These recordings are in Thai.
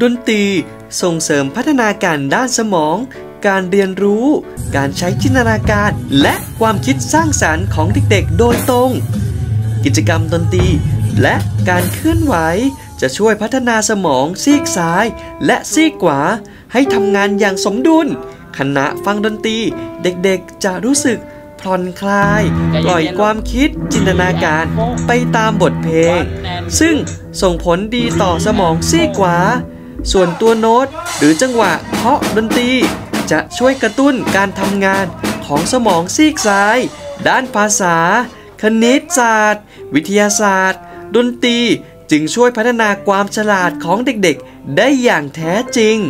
ดนตรีส่งเสริมพัฒนาการด้านสมองการเรียนรู้การใช้จินตนาการและความคิดสร้างสรรค์ของเด็กๆโดยตรงกิจกรรมดนตรีและการเคลื่อนไหวจะช่วยพัฒนาสมองซีกซ้ายและซีกขวาให้ทำงานอย่างสมดุลขณะฟังดนตรีเด็กๆจะรู้สึกผ่อนคลายปล่อยความคิดจินตนาการไปตามบทเพลงซึ่งส่งผลดีต่อสมองซีกขวาส่วนตัวโน้ตหรือจังหวะเคาะดนตรีจะช่วยกระตุ้นการทำงานของสมองซีกซ้ายด้านภาษาคณิตศาสตร์วิทยาศาสตร์ดนตรีจึงช่วยพัฒนาความฉลาดของเด็กๆได้อย่างแท้จริง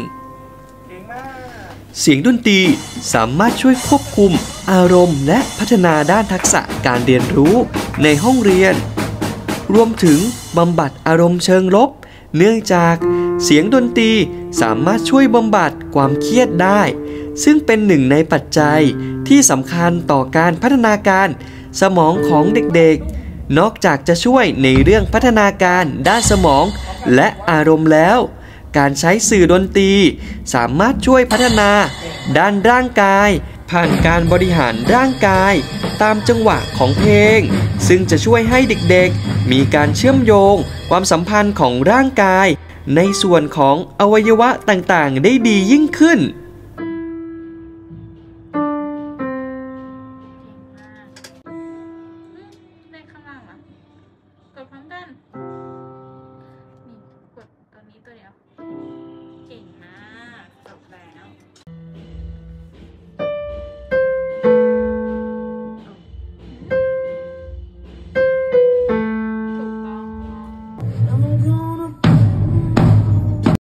เสียงดนตรีสามารถช่วยควบคุมอารมณ์และพัฒนาด้านทักษะการเรียนรู้ในห้องเรียนรวมถึงบำบัดอารมณ์เชิงลบเนื่องจากเสียงดนตรีสามารถช่วยบำบัดความเครียดได้ซึ่งเป็นหนึ่งในปัจจัยที่สำคัญต่อการพัฒนาการสมองของเด็กๆนอกจากจะช่วยในเรื่องพัฒนาการด้านสมองและอารมณ์แล้วการใช้สื่อดนตรีสามารถช่วยพัฒนาด้านร่างกายผ่านการบริหารร่างกายตามจังหวะของเพลงซึ่งจะช่วยให้เด็กๆมีการเชื่อมโยงความสัมพันธ์ของร่างกายในส่วนของอวัยวะต่างๆได้ดียิ่งขึ้นเลขข้างล่างอ่ะกดพร้อมกันนี่กดตัวนี้ตัวเดียว